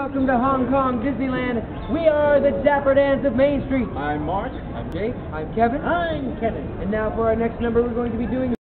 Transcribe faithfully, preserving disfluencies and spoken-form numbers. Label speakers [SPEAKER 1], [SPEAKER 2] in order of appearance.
[SPEAKER 1] welcome to Hong Kong Disneyland. We are the Dapper Dans of Main Street.
[SPEAKER 2] I'm Mark.
[SPEAKER 1] I'm Jake. I'm Kevin.
[SPEAKER 2] I'm Kevin.
[SPEAKER 1] And now for our next number, we're going to be doing